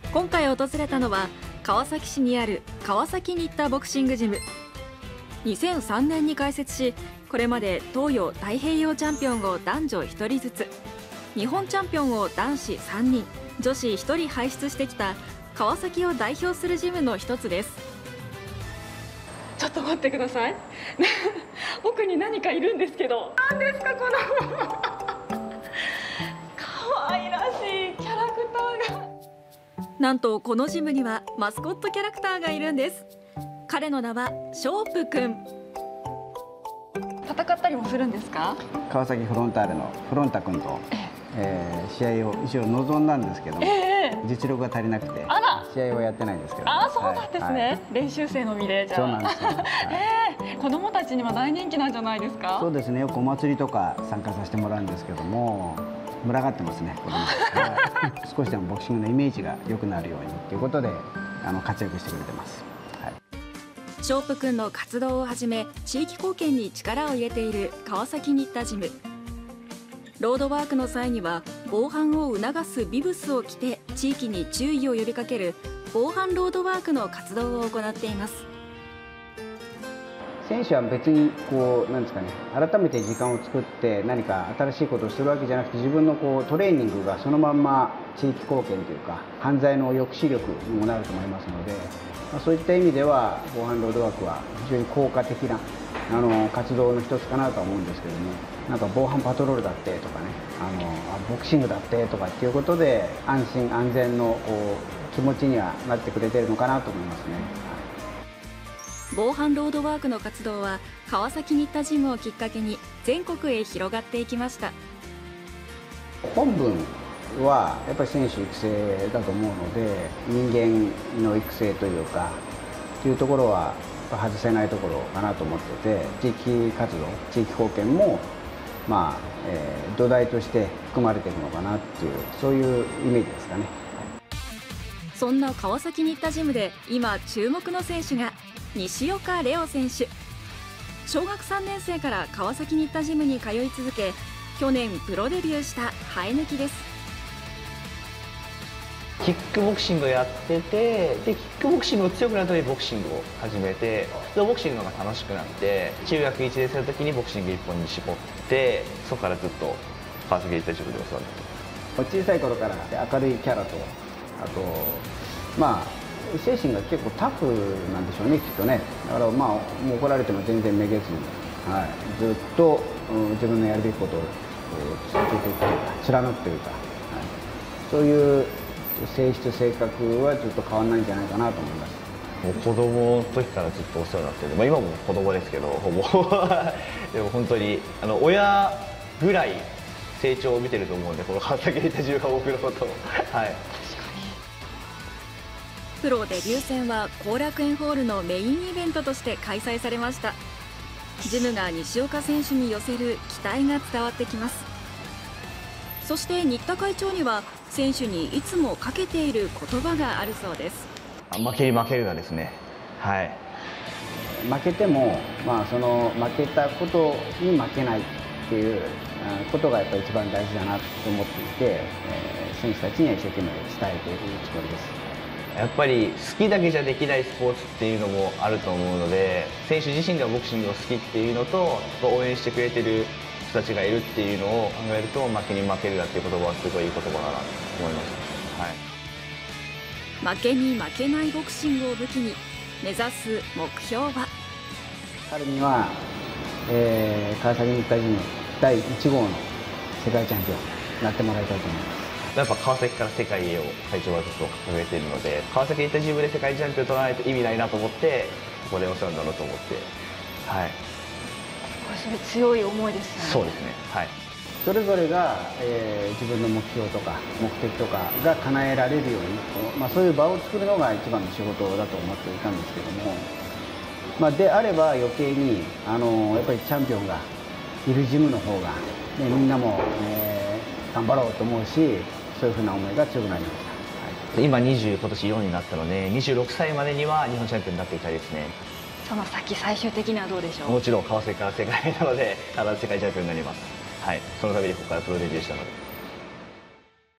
今回訪れたのは川崎市にある川崎新田ボクシングジム。2003年に開設し、これまで東洋太平洋チャンピオンを男女1人ずつ、日本チャンピオンを男子3人、女子1人輩出してきた川崎を代表するジムの一つです。ちょっと待ってください奥に何かいるんですけど、何ですかこの可愛らしいキャラクターが。なんとこのジムにはマスコットキャラクターがいるんです。彼の名はショープくん。戦ったりもするんですか？ 川崎フロンターレのフロンタ君と、試合を一応望んだんですけども、実力が足りなくて試合はやってないんですけど。 そうなんですね、練習生の身で。じゃあそうなんですよ、 子供たちには大人気なんじゃないですか？ そうですね、よくお祭りとか参加させてもらうんですけども、群がってますね、子供少しでもボクシングのイメージが良くなるようにということで活躍してくれてます。 ショープくんの活動をはじめ地域貢献に力を入れている川崎新田ジム。ロードワークの際には防犯を促すビブスを着て地域に注意を呼びかける防犯ロードワークの活動を行っています。 選手は別になんですかね、改めて時間を作って何か新しいことをするわけじゃなくて、自分のトレーニングがそのまんま地域貢献というか犯罪の抑止力にもなると思いますので、そういった意味では防犯ロードワークは非常に効果的な活動の一つかなとは思うんですけども、なんか防犯パトロールだってとかね、ボクシングだってとかっていうことで安心安全の気持ちにはなってくれてるのかなと思いますね。 防犯ロードワークの活動は川崎新田ジムをきっかけに全国へ広がっていきました。 本分はやっぱり選手育成だと思うので、人間の育成というかというところは外せないところかなと思ってて、地域活動、地域貢献も土台として含まれているのかなっていう、そういうイメージですかね。 そんな川崎新田ジムで今注目の選手が西岡怜央選手。小学3年生から川崎新田ジムに通い続け、去年プロデビューした生え抜きです。 キックボクシングをやってて、でキックボクシングを強くなるためにボクシングを始めて、ボクシングが楽しくなって、中学1年生の時にボクシング一本に絞って、そこからずっと川崎新田ジムで教わって。 小さい頃から明るいキャラと、あと精神が結構タフなんでしょうね、きっとね。だからもう怒られても全然めげずに、ずっと自分のやるべきことを続けていくというか、貫くというか、そういう性質、性格はずっと変わらないんじゃないかなと思います。 もう子供の時からずっとお世話になってる、今も子供ですけど、ほぼでも本当に親ぐらい成長を見てると思うんで、この川崎新田ジムが僕のことを。 プロデビュー戦は後楽園ホールのメインイベントとして開催されました。ジムが西岡選手に寄せる期待が伝わってきます。そして新田会長には選手にいつもかけている言葉があるそうです。 負けに負けるがですね。 負けても、その負けたことに負けないっていうことがやっぱり一番大事だなと思っていて、選手たちには一生懸命伝えているつもりです。 やっぱり好きだけじゃできないスポーツっていうのもあると思うので、選手自身がボクシングを好きっていうのと、応援してくれてる人たちがいるっていうのを考えると、負けに負けるなっていう言葉はすごいいい言葉だなと思いました。 負けに負けないボクシングを武器に目指す目標は、 彼には、川崎新田ジム第1号の世界チャンピオンになってもらいたいと思います。 やっぱ川崎から世界へを会長はずっと掲げているので、川崎新田ジムで世界チャンピオンを取らないと意味ないなと思って、ここでお世話になろうと思って、これそれ強い思いですよね。 そうですね。 それぞれが、自分の目標とか目的とかが叶えられるように、そういう場を作るのが一番の仕事だと思っていたんですけども、であれば余計にやっぱりチャンピオンがいるジムの方が、みんなも、頑張ろうと思うし、そういうふうな思いが強くなりました。 今今年4になったので、26歳までには日本チャンピオンになっていきたいですね。 その先最終的にはどうでしょう？ もちろん川崎から世界なので、必ず世界チャンピオンになります。そのためにここからプロデビューしたので。